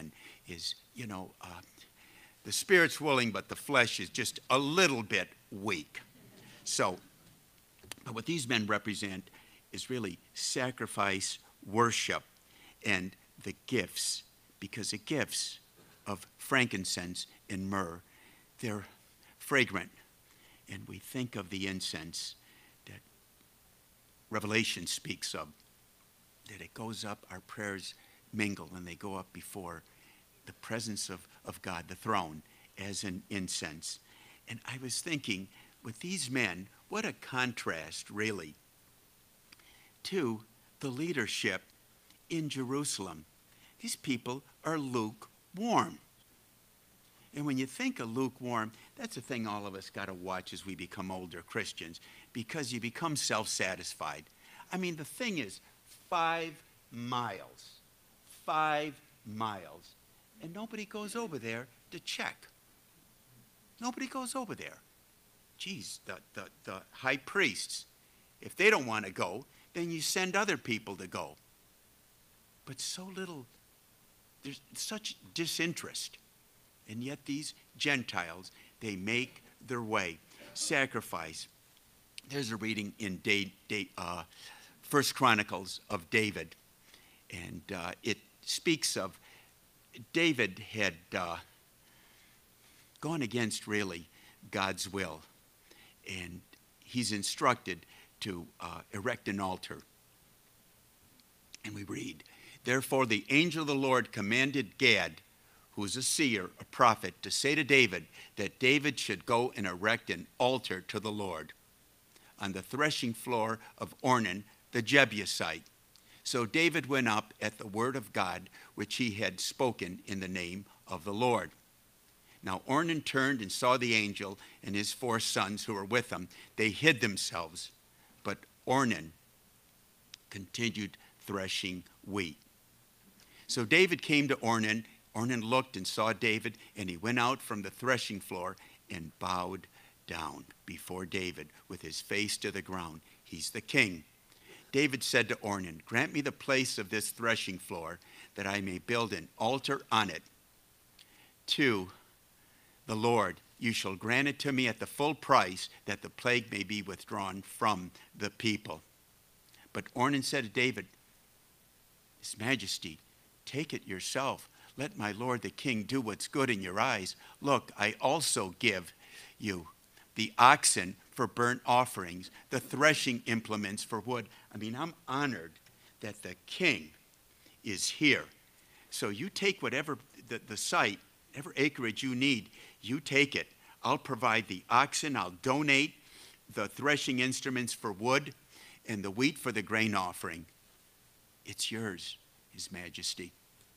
the spirit's willing, but the flesh is just a little bit weak. So, what these men represent is really sacrifice, worship, and the gifts, because the gifts of frankincense and myrrh, they're fragrant. And we think of the incense that Revelation speaks of, that it goes up, our prayers mingle, and they go up before the presence of God, the throne, as an incense. And I was thinking, with these men, what a contrast, really, to the leadership in Jerusalem. These people are lukewarm. And when you think of lukewarm, that's a thing all of us got to watch as we become older Christians, because you become self-satisfied. I mean, the thing is, 5 miles, and nobody goes over there to check. Nobody goes over there. Geez, the high priests, if they don't want to go, then you send other people to go. But so little, there's such disinterest. And yet these Gentiles, they make their way. Sacrifice. There's a reading in First Chronicles of David. And it speaks of David had gone against, really, God's will. And he's instructed to erect an altar. And we read, "Therefore the angel of the Lord commanded Gad, who is a seer, a prophet, to say to David that David should go and erect an altar to the Lord on the threshing floor of Ornan the Jebusite. So David went up at the word of God, which he had spoken in the name of the Lord. Now Ornan turned and saw the angel and his 4 sons who were with him. They hid themselves, but Ornan continued threshing wheat. So David came to Ornan. Ornan looked and saw David, and he went out from the threshing floor and bowed down before David with his face to the ground. He's the king. David said to Ornan, "Grant me the place of this threshing floor, that I may build an altar on it to the Lord. You shall grant it to me at the full price, that the plague may be withdrawn from the people." But Ornan said to David, "His Majesty, take it yourself. Let my lord the king do what's good in your eyes. Look, I also give you the oxen for burnt offerings, the threshing implements for wood." I mean, I'm honored that the king is here. So you take whatever the site, whatever acreage you need, you take it. I'll provide the oxen. I'll donate the threshing instruments for wood and the wheat for the grain offering. It's yours, His Majesty.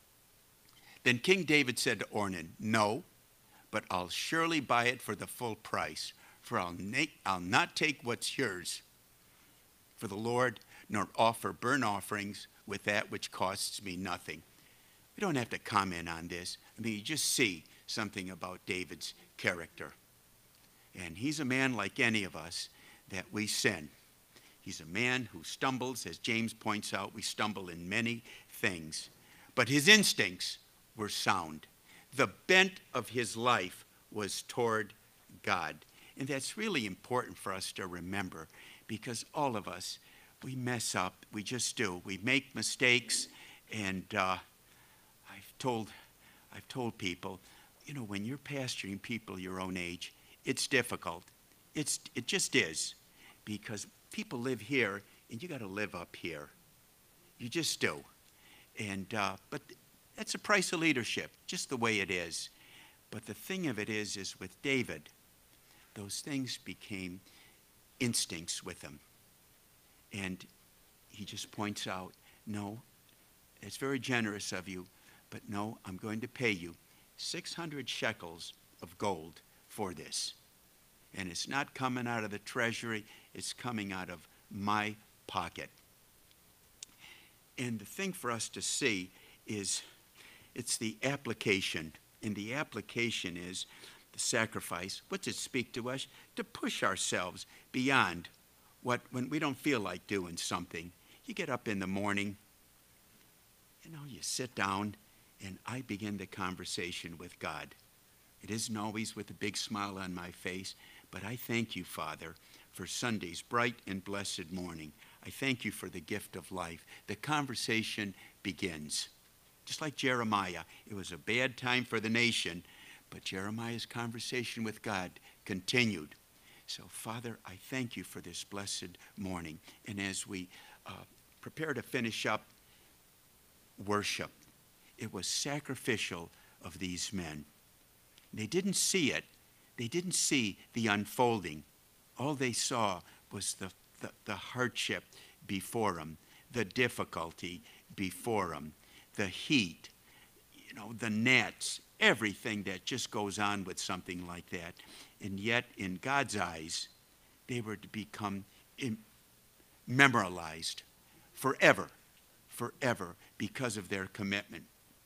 Then King David said to Ornan, "No, but I'll surely buy it for the full price, for I'll not take what's yours for the Lord, nor offer burnt offerings with that which costs me nothing." We don't have to comment on this. I mean, you just see something about David's character. And he's a man like any of us, that we sin. He's a man who stumbles. As James points out, we stumble in many things. But his instincts were sound. The bent of his life was toward God. And that's really important for us to remember, because all of us, we mess up. We just do. We make mistakes. And I've told people, you know, when you're pastoring people your own age, it's difficult. It just is, because people live here, and you got to live up here. You just do. And but that's the price of leadership, just the way it is. But the thing of it is with David, those things became instincts with him. And he just points out, "No, it's very generous of you, but no, I'm going to pay you 600 shekels of gold for this. And it's not coming out of the treasury, it's coming out of my pocket." And the thing for us to see is it's the application. And the application is the sacrifice. What's it speak to us? To push ourselves beyond when we don't feel like doing something. You get up in the morning, you know, you sit down, and I begin the conversation with God. It isn't always with a big smile on my face, but I thank you, Father, for Sunday's bright and blessed morning. I thank you for the gift of life. The conversation begins. Just like Jeremiah, it was a bad time for the nation, but Jeremiah's conversation with God continued. So, Father, I thank you for this blessed morning. And as we prepare to finish up worship, it was sacrificial of these men. They didn't see it. They didn't see the unfolding. All they saw was the hardship before them, the difficulty before them, the heat, you know, the gnats, everything that just goes on with something like that. And yet, in God's eyes, they were to become memorialized forever, because of their commitment.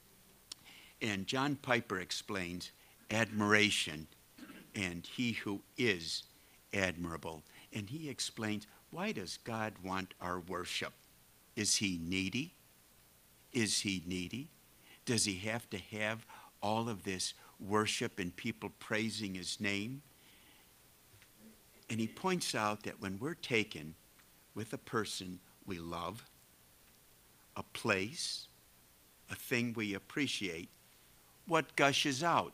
And John Piper explains admiration and he who is admirable. And he explains, why does God want our worship? Is he needy? Is he needy? Does he have to have all of this worship and people praising his name? And he points out that when we're taken with a person we love, a place, a thing we appreciate, what gushes out?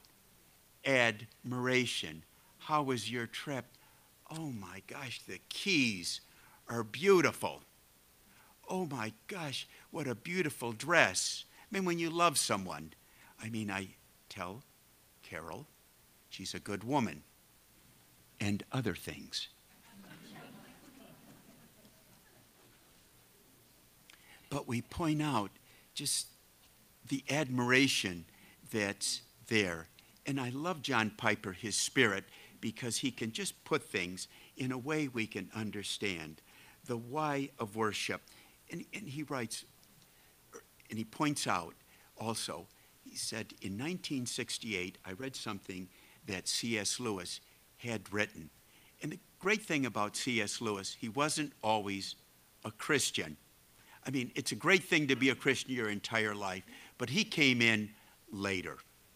Admiration. How was your trip? Oh my gosh, the Keys are beautiful. Oh my gosh, what a beautiful dress. I mean, when you love someone, I tell Carol she's a good woman, and other things. But we point out just the admiration that's there. And I love John Piper, his spirit, because he can just put things in a way we can understand. The why of worship. And he writes, and he points out also, he said, in 1968, I read something that C.S. Lewis had written. And the great thing about C.S. Lewis, he wasn't always a Christian. I mean, it's a great thing to be a Christian your entire life, but he came in later.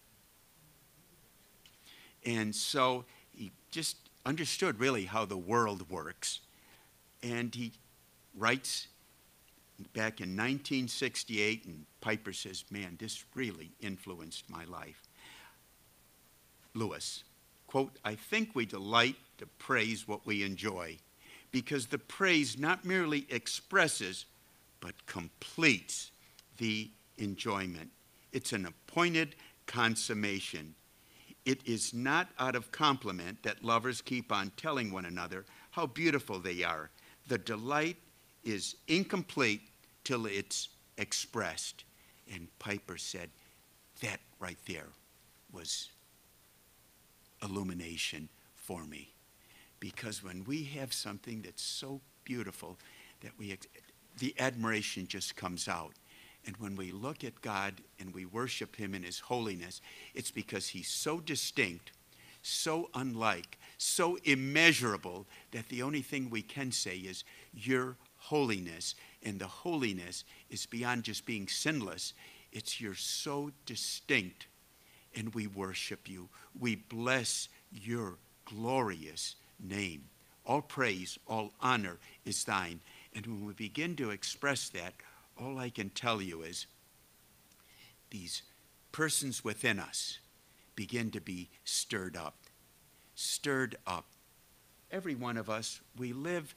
And so he just understood really how the world works. And he writes back in 1968, and Piper says, man, this really influenced my life. Lewis, quote, I think we delight to praise what we enjoy, because the praise not merely expresses, but completes the enjoyment. It's an appointed consummation. It is not out of compliment that lovers keep on telling one another how beautiful they are. The delight is incomplete till it's expressed. And Piper said, that right there was illumination for me. Because when we have something that's so beautiful that the admiration just comes out. And when we look at God and we worship him in his holiness, it's because he's so distinct, so unlike, so immeasurable that the only thing we can say is your holiness. And the holiness is beyond just being sinless. It's you're so distinct, and we worship you. We bless your glorious name. All praise, all honor is thine. And when we begin to express that, all I can tell you is these persons within us begin to be stirred up. Stirred up. Every one of us, we live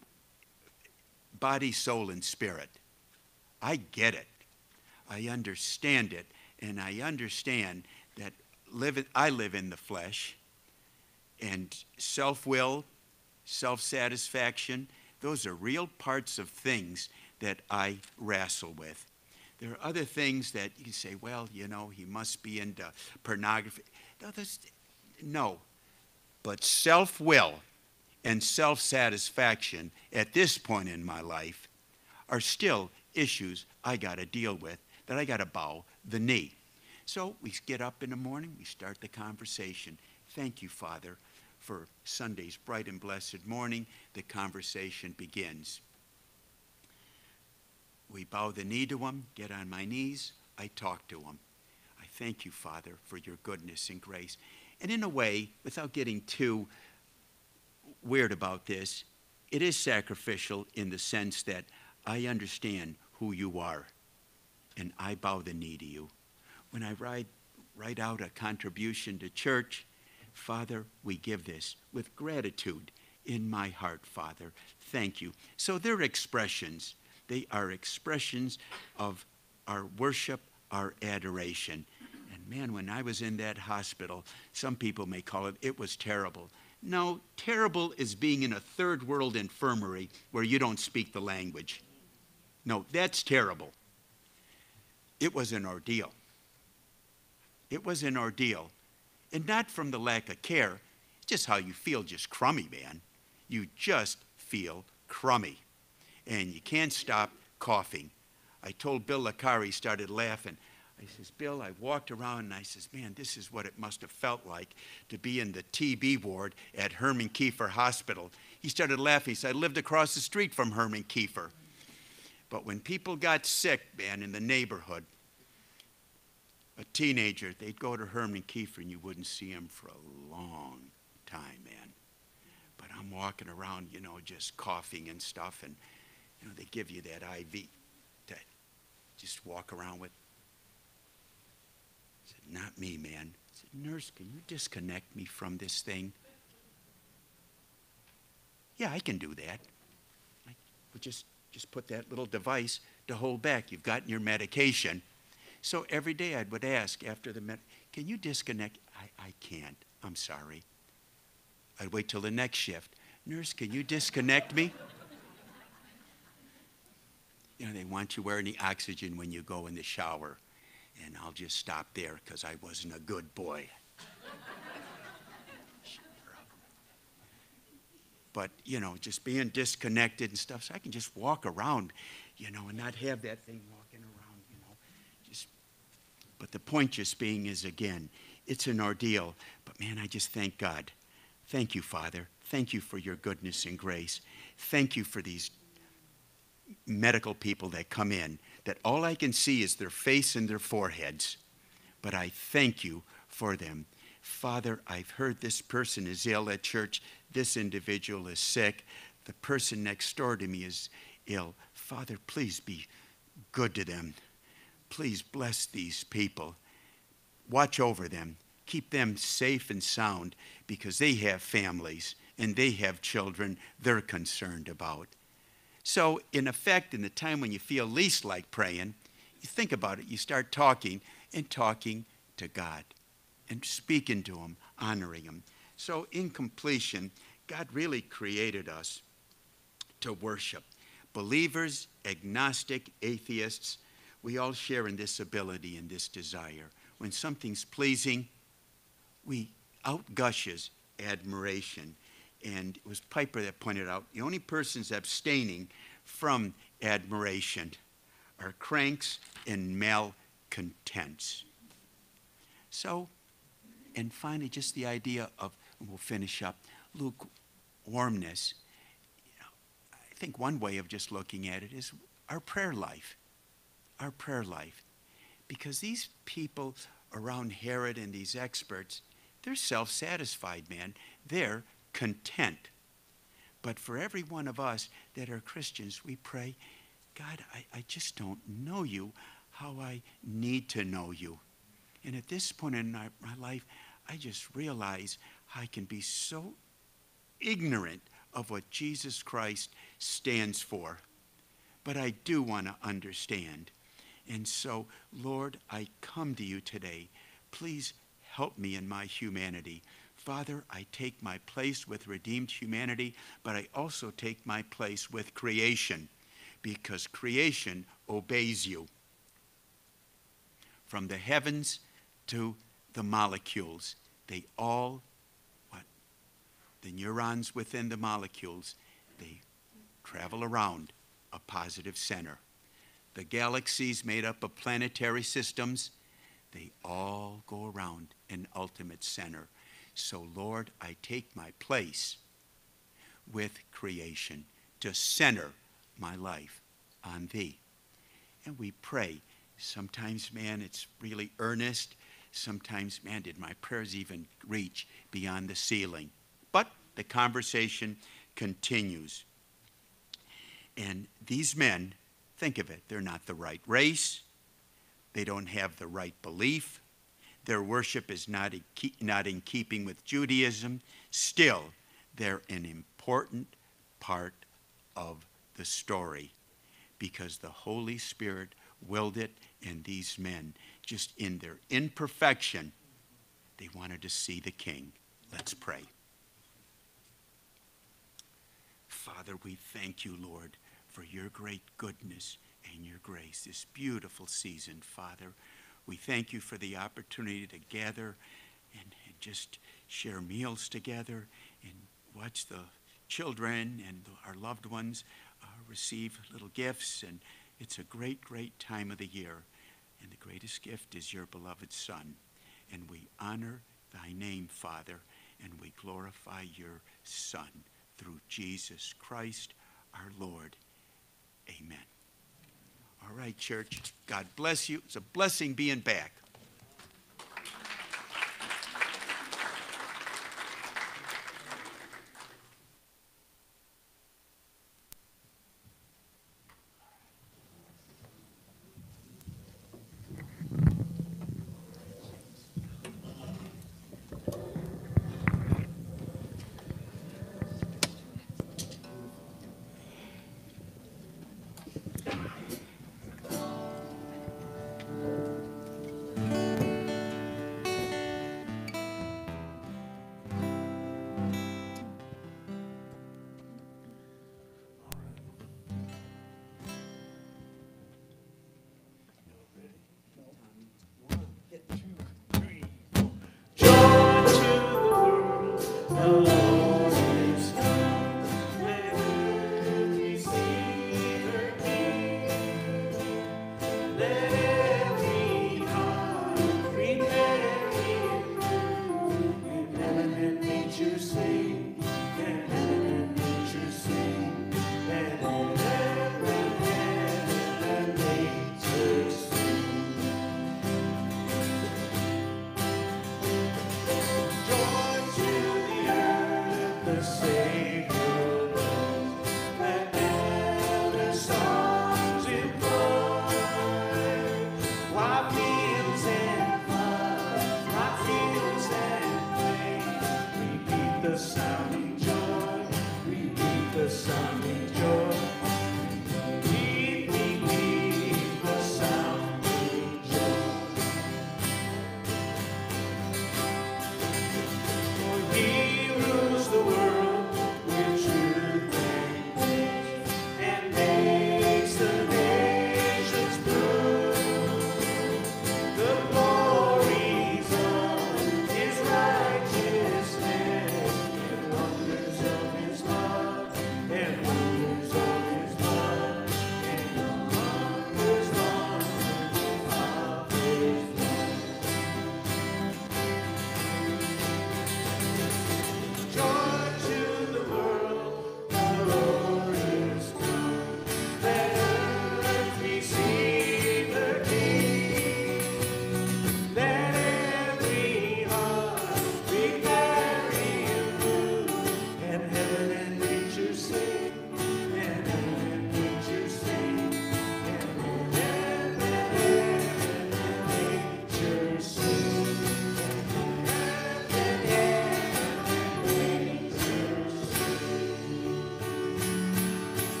body, soul, and spirit. I get it. I understand it. And I understand that I live in the flesh. And self-will, self-satisfaction, those are real parts of things that I wrestle with. There are other things that you say, well, you know, he must be into pornography. No. But self-will and self-satisfaction at this point in my life are still issues I got to deal with, that I got to bow the knee. So we get up in the morning, we start the conversation. Thank you, Father, for Sunday's bright and blessed morning. The conversation begins. We bow the knee to him, get on my knees, I talk to him. I thank you, Father, for your goodness and grace. And in a way, without getting too weird about this, it is sacrificial in the sense that I understand who you are, and I bow the knee to you. When I write out a contribution to church, Father, we give this with gratitude in my heart, Father. Thank you. So they're expressions. They are expressions of our worship, our adoration. And man, when I was in that hospital, some people may call it was terrible. No, terrible is being in a third world infirmary where you don't speak the language. No, that's terrible. It was an ordeal. It was an ordeal. And not from the lack of care, just how you feel, just crummy, man. You just feel crummy. And you can't stop coughing. I told Bill Licari, started laughing. I says, Bill, I walked around and I says, man, this is what it must have felt like to be in the TB ward at Herman Kiefer Hospital. He started laughing. He said, I lived across the street from Herman Kiefer. But when people got sick, man, in the neighborhood, a teenager, they'd go to Herman Kiefer and you wouldn't see him for a long time, man. But I'm walking around, you know, just coughing and stuff, and, you know, they give you that IV to just walk around with. I said, not me, man. I said, nurse, can you disconnect me from this thing? Yeah, I can do that. But just put that little device to hold back. You've gotten your medication. So every day I would ask after the can you disconnect? I can't. I'm sorry. I'd wait till the next shift. Nurse, can you disconnect me? You know, they want you wearing the oxygen when you go in the shower. And I'll just stop there because I wasn't a good boy. But, you know, just being disconnected and stuff, so I can just walk around, you know, and not have that thing walking around, you know. But the point just being is, again, it's an ordeal. But, man, I just thank God. Thank you, Father. Thank you for your goodness and grace. Thank you for these medical people that come in that all I can see is their face and their foreheads. But I thank you for them. Father, I've heard this person is ill at church. This individual is sick. The person next door to me is ill. Father, please be good to them. Please bless these people. Watch over them. Keep them safe and sound because they have families and they have children they're concerned about. So, in effect, in the time when you feel least like praying, you think about it. You start talking and talking to God and speaking to Him, honoring Him. So, in completion, God really created us to worship. Believers, agnostic, atheists, we all share in this ability and this desire. When something's pleasing, we outgushes admiration. And it was Piper that pointed out the only persons abstaining from admiration are cranks and malcontents. So, and finally, just the idea of, and we'll finish up, lukewarmness. You know, I think one way of just looking at it is our prayer life. Our prayer life. Because these people around Herod and these experts, they're self-satisfied, man. They're content. But for every one of us that are Christians, we pray, God, I just don't know you how I need to know you. And at this point in my life, I just realize I can be so ignorant of what Jesus Christ stands for. But I do want to understand. And so, Lord, I come to you today. Please help me in my humanity. Father, I take my place with redeemed humanity, but I also take my place with creation, because creation obeys you. From the heavens to the molecules, they all, the neurons within the molecules, they travel around a positive center. The galaxies made up of planetary systems, they all go around an ultimate center. So, Lord, I take my place with creation to center my life on Thee. And we pray. Sometimes, man, it's really earnest. Sometimes, man, did my prayers even reach beyond the ceiling? But the conversation continues. And these men, think of it, they're not the right race. They don't have the right belief. Their worship is not in keeping with Judaism. Still, they're an important part of the story because the Holy Spirit willed it, and these men, just in their imperfection, they wanted to see the King. Let's pray. Father, we thank you, Lord, for your great goodness and your grace, this beautiful season, Father. We thank you for the opportunity to gather and just share meals together and watch the children and our loved ones receive little gifts. And it's a great, great time of the year. And the greatest gift is your beloved Son. And we honor thy name, Father, and we glorify your Son through Jesus Christ, our Lord. Amen. All right, church. God bless you. It's a blessing being back.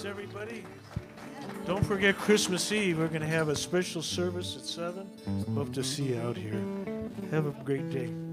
everybody. Don't forget Christmas Eve. We're going to have a special service at 7. Hope to see you out here. Have a great day.